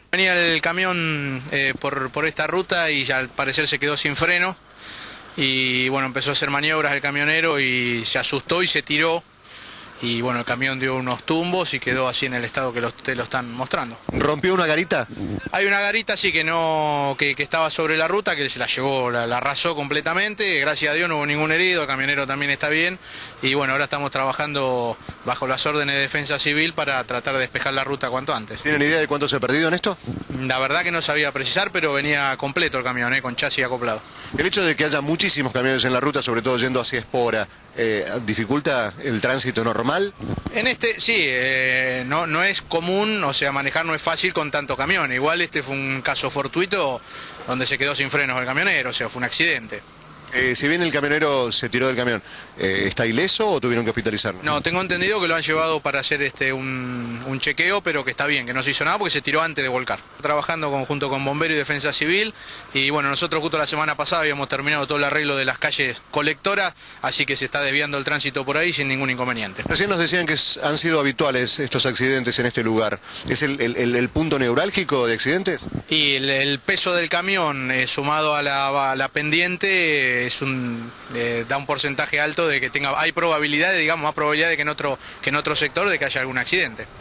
Venía el camión por esta ruta y ya al parecer se quedó sin freno y bueno, empezó a hacer maniobras el camionero y se asustó y se tiró y bueno, el camión dio unos tumbos y quedó así en el estado que te lo están mostrando. ¿Rompió una garita? Hay una garita sí que estaba sobre la ruta, que se la llevó, la arrasó completamente, gracias a Dios no hubo ningún herido, el camionero también está bien y bueno, ahora estamos trabajando bajo las órdenes de Defensa Civil para tratar de despejar la ruta cuanto antes. ¿Tienen idea de cuánto se ha perdido en esto? La verdad que no sabía precisar, pero venía completo el camión, con chasis acoplado. El hecho de que haya muchísimos camiones en la ruta, sobre todo yendo hacia Espora, ¿dificulta el tránsito normal? En este, sí, no es común, o sea, manejar no es fácil con tanto camión. Igual este fue un caso fortuito donde se quedó sin frenos el camionero, o sea, fue un accidente. Si bien el camionero se tiró del camión, ¿está ileso o tuvieron que hospitalizarlo? No, tengo entendido que lo han llevado para hacer un chequeo, pero que está bien, que no se hizo nada porque se tiró antes de volcar. Trabajando junto con Bomberos y Defensa Civil y bueno, nosotros justo la semana pasada habíamos terminado todo el arreglo de las calles colectoras, así que se está desviando el tránsito por ahí sin ningún inconveniente. Recién nos decían que han sido habituales estos accidentes en este lugar. ¿Es el punto neurálgico de accidentes? Y el peso del camión sumado a la pendiente da un porcentaje alto de que hay probabilidades, digamos, más probabilidad de que en otro sector de que haya algún accidente.